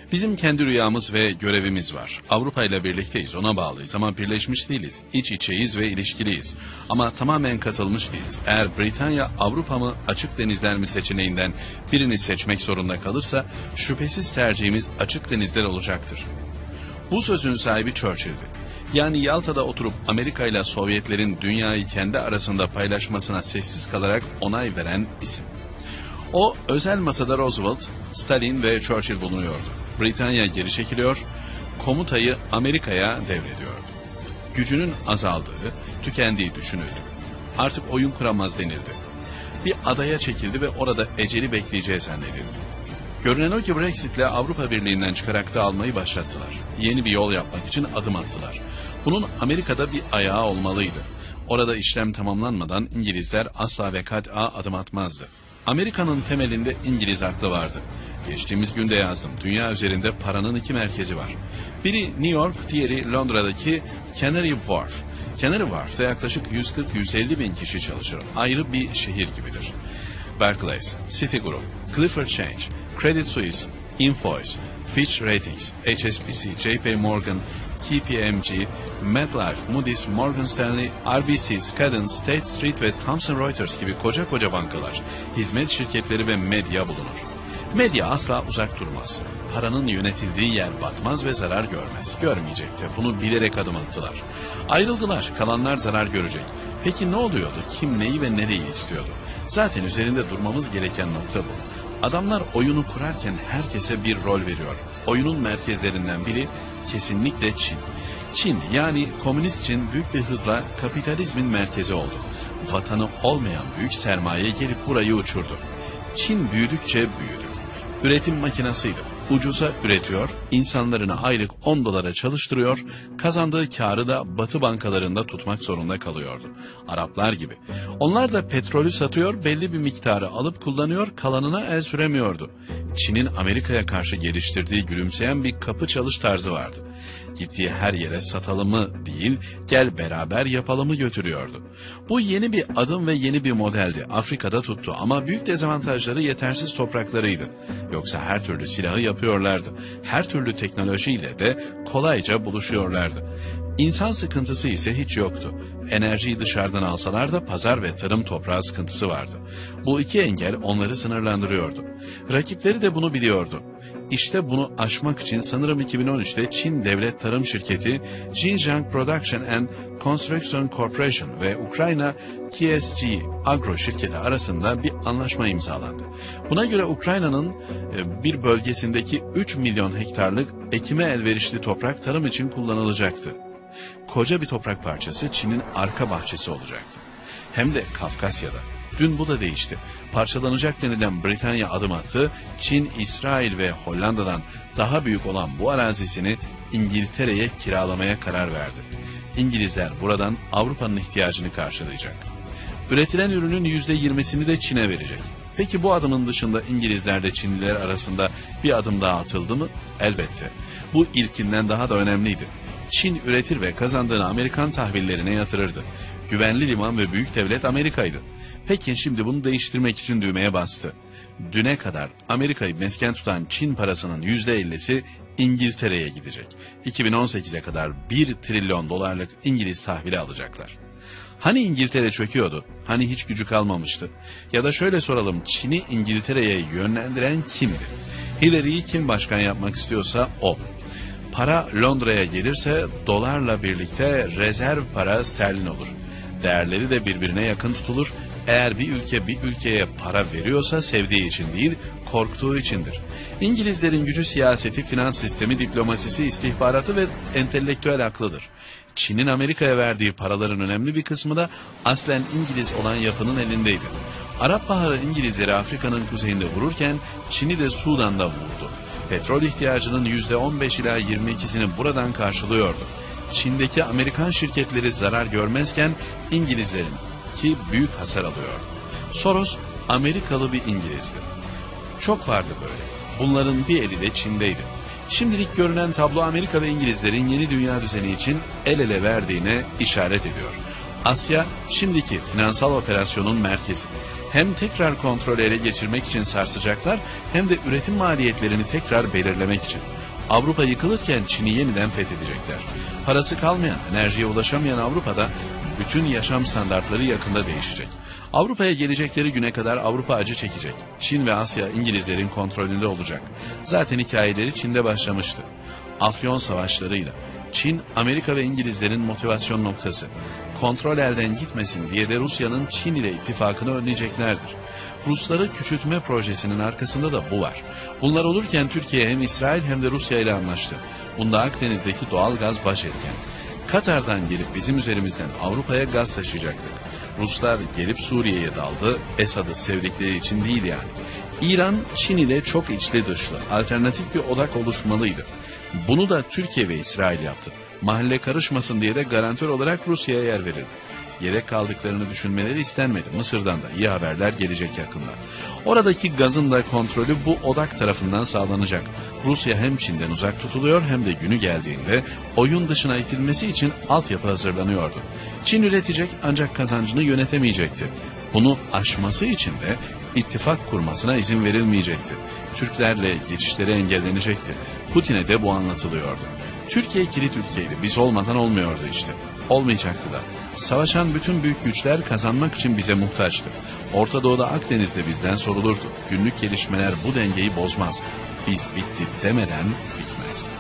Bizim kendi rüyamız ve görevimiz var. Avrupa ile birlikteyiz, ona bağlıyız ama birleşmiş değiliz. İç içeyiz ve ilişkiliyiz. Ama tamamen katılmış değiliz. Eğer Britanya Avrupa mı açık denizler mi seçeneğinden birini seçmek zorunda kalırsa şüphesiz tercihimiz açık denizler olacaktır. Bu sözün sahibi Churchill'di. Yani Yalta'da oturup Amerika ile Sovyetlerin dünyayı kendi arasında paylaşmasına sessiz kalarak onay veren isim. O özel masada Roosevelt, Stalin ve Churchill bulunuyordu. Britanya geri çekiliyor, komutayı Amerika'ya devrediyordu. Gücünün azaldığı, tükendiği düşünüldü. Artık oyun kuramaz denildi. Bir adaya çekildi ve orada eceli bekleyeceği zannedildi. Görünen o ki Brexit'le Avrupa Birliği'nden çıkarak da almayı başlattılar. Yeni bir yol yapmak için adım attılar. Bunun Amerika'da bir ayağı olmalıydı. Orada işlem tamamlanmadan İngilizler asla ve kat'a adım atmazdı. Amerika'nın temelinde İngiliz aklı vardı. Geçtiğimiz günde yazdım. Dünya üzerinde paranın iki merkezi var. Biri New York, diğeri Londra'daki Canary Wharf. Canary Wharf'ta yaklaşık 140-150 bin kişi çalışır. Ayrı bir şehir gibidir. Barclays, Citigroup, Clifford Chance, Credit Suisse, Invoice, Fitch Ratings, HSBC, JP Morgan, KPMG, MetLife, Moody's, Morgan Stanley, RBC, Skadden, State Street ve Thomson Reuters gibi koca bankalar, hizmet şirketleri ve medya bulunur. Medya asla uzak durmaz. Paranın yönetildiği yer batmaz ve zarar görmez. Görmeyecekti. Bunu bilerek adım attılar. Ayrıldılar. Kalanlar zarar görecek. Peki ne oluyordu? Kim neyi ve nereyi istiyordu? Zaten üzerinde durmamız gereken nokta bu. Adamlar oyunu kurarken herkese bir rol veriyor. Oyunun merkezlerinden biri kesinlikle Çin. Çin yani komünist Çin büyük bir hızla kapitalizmin merkezi oldu. Vatanı olmayan büyük sermaye gelip burayı uçurdu. Çin büyüdükçe büyüdü. Üretim makinasıydı. Ucuza üretiyor, insanlarını aylık 10 dolara çalıştırıyor, kazandığı kârı da Batı bankalarında tutmak zorunda kalıyordu. Araplar gibi. Onlar da petrolü satıyor, belli bir miktarı alıp kullanıyor, kalanına el süremiyordu. Çin'in Amerika'ya karşı geliştirdiği gülümseyen bir kapı çalış tarzı vardı. Gittiği her yere satalımı değil, gel beraber yapalımı götürüyordu. Bu yeni bir adım ve yeni bir modeldi. Afrika'da tuttu ama büyük dezavantajları yetersiz topraklarıydı. Yoksa her türlü silahı yapıyorlardı. Her türlü teknolojiyle de kolayca buluşuyorlardı. İnsan sıkıntısı ise hiç yoktu. Enerjiyi dışarıdan alsalar da pazar ve tarım toprağı sıkıntısı vardı. Bu iki engel onları sınırlandırıyordu. Rakipleri de bunu biliyordu. İşte bunu aşmak için sanırım 2013'te Çin Devlet Tarım Şirketi Xinjiang Production and Construction Corporation ve Ukrayna TSG Agro şirketi arasında bir anlaşma imzalandı. Buna göre Ukrayna'nın bir bölgesindeki 3 milyon hektarlık ekime elverişli toprak tarım için kullanılacaktı. Koca bir toprak parçası Çin'in arka bahçesi olacaktı. Hem de Kafkasya'da. Dün bu da değişti. Parçalanacak denilen Britanya adım attı. Çin, İsrail ve Hollanda'dan daha büyük olan bu arazisini İngiltere'ye kiralamaya karar verdi. İngilizler buradan Avrupa'nın ihtiyacını karşılayacak. Üretilen ürünün %20'sini de Çin'e verecek. Peki bu adımın dışında İngilizlerle Çinliler arasında bir adım daha atıldı mı? Elbette. Bu ilkinden daha da önemliydi. Çin üretir ve kazandığını Amerikan tahvillerine yatırırdı. Güvenli liman ve büyük devlet Amerika'ydı. Pekin şimdi bunu değiştirmek için düğmeye bastı. Düne kadar Amerika'yı mesken tutan Çin parasının %50'si İngiltere'ye gidecek. 2018'e kadar 1 trilyon dolarlık İngiliz tahvili alacaklar. Hani İngiltere çöküyordu? Hani hiç gücü kalmamıştı? Ya da şöyle soralım, Çin'i İngiltere'ye yönlendiren kimdi? Hillary'yi kim başkan yapmak istiyorsa o. Para Londra'ya gelirse dolarla birlikte rezerv para sterlin olur. Değerleri de birbirine yakın tutulur. Eğer bir ülke bir ülkeye para veriyorsa sevdiği için değil, korktuğu içindir. İngilizlerin gücü siyaseti, finans sistemi, diplomasisi, istihbaratı ve entelektüel aklıdır. Çin'in Amerika'ya verdiği paraların önemli bir kısmı da aslen İngiliz olan yapının elindeydi. Arap Baharı İngilizleri Afrika'nın kuzeyinde vururken Çin'i de Sudan'da vurdu. Petrol ihtiyacının %15 ila 22'sini buradan karşılıyordu. Çin'deki Amerikan şirketleri zarar görmezken İngilizlerin ki büyük hasar alıyor. Soros Amerikalı bir İngilizdi. Çok vardı böyle. Bunların bir eli de Çin'deydi. Şimdilik görünen tablo Amerika ve İngilizlerin yeni dünya düzeni için el ele verdiğine işaret ediyor. Asya şimdiki finansal operasyonun merkezi. Hem tekrar kontrolü ele geçirmek için sarsacaklar hem de üretim maliyetlerini tekrar belirlemek için. Avrupa yıkılırken Çin'i yeniden fethedecekler. Parası kalmayan, enerjiye ulaşamayan Avrupa'da bütün yaşam standartları yakında değişecek. Avrupa'ya gelecekleri güne kadar Avrupa acı çekecek. Çin ve Asya İngilizlerin kontrolünde olacak. Zaten hikayeleri Çin'de başlamıştı. Afyon savaşlarıyla. Çin, Amerika ve İngilizlerin motivasyon noktası. Kontrol elden gitmesin diye de Rusya'nın Çin ile ittifakını önleyeceklerdir. Rusları küçültme projesinin arkasında da bu var. Bunlar olurken Türkiye hem İsrail hem de Rusya ile anlaştı. Bunda Akdeniz'deki doğal gaz baş etken. Katar'dan gelip bizim üzerimizden Avrupa'ya gaz taşıyacaktık. Ruslar gelip Suriye'ye daldı, Esad'ı sevdikleri için değil yani. İran, Çin ile çok içli dışlı, alternatif bir odak oluşmalıydı. Bunu da Türkiye ve İsrail yaptı. Mahalle karışmasın diye de garantör olarak Rusya'ya yer verildi. Yedek kaldıklarını düşünmeleri istenmedi. Mısır'dan da iyi haberler gelecek yakında. Oradaki gazın da kontrolü bu odak tarafından sağlanacak. Rusya hem Çin'den uzak tutuluyor hem de günü geldiğinde oyun dışına itilmesi için altyapı hazırlanıyordu. Çin üretecek ancak kazancını yönetemeyecekti. Bunu aşması için de ittifak kurmasına izin verilmeyecekti. Türklerle geçişleri engellenecekti. Putin'e de bu anlatılıyordu. Türkiye kilit ülkeydi. Biz olmadan olmuyordu işte. Olmayacaktı da. Savaşan bütün büyük güçler kazanmak için bize muhtaçtı. Orta Doğu'da Akdeniz'de bizden sorulurdu. Günlük gelişmeler bu dengeyi bozmaz. Biz bitti demeden bitmez.